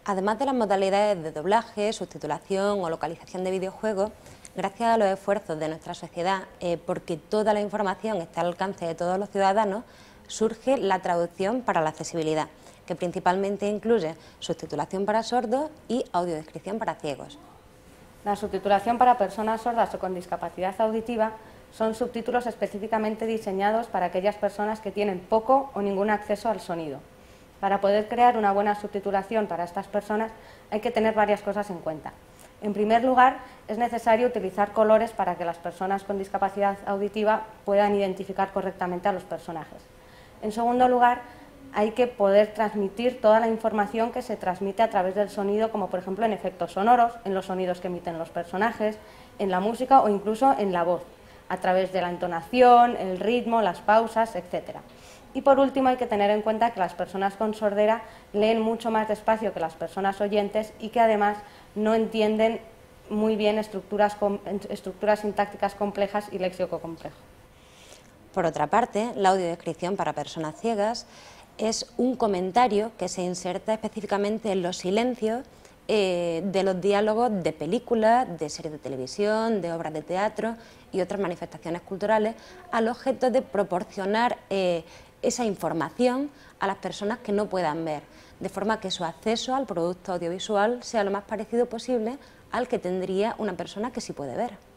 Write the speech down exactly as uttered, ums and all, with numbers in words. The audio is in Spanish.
Además de las modalidades de doblaje, subtitulación o localización de videojuegos, gracias a los esfuerzos de nuestra sociedad, eh, porque toda la información está al alcance de todos los ciudadanos, surge la traducción para la accesibilidad, que principalmente incluye subtitulación para sordos y audiodescripción para ciegos. La subtitulación para personas sordas o con discapacidad auditiva son subtítulos específicamente diseñados para aquellas personas que tienen poco o ningún acceso al sonido. Para poder crear una buena subtitulación para estas personas hay que tener varias cosas en cuenta. En primer lugar, es necesario utilizar colores para que las personas con discapacidad auditiva puedan identificar correctamente a los personajes. En segundo lugar, hay que poder transmitir toda la información que se transmite a través del sonido, como por ejemplo en efectos sonoros, en los sonidos que emiten los personajes, en la música o incluso en la voz, a través de la entonación, el ritmo, las pausas, etcétera. Y por último, hay que tener en cuenta que las personas con sordera leen mucho más despacio que las personas oyentes y que además no entienden muy bien estructuras, estructuras sintácticas complejas y léxico complejo. Por otra parte, la audiodescripción para personas ciegas es un comentario que se inserta específicamente en los silencios eh, de los diálogos de películas, de series de televisión, de obras de teatro y otras manifestaciones culturales, al objeto de proporcionar eh, esa información a las personas que no puedan ver, de forma que su acceso al producto audiovisual sea lo más parecido posible al que tendría una persona que sí puede ver.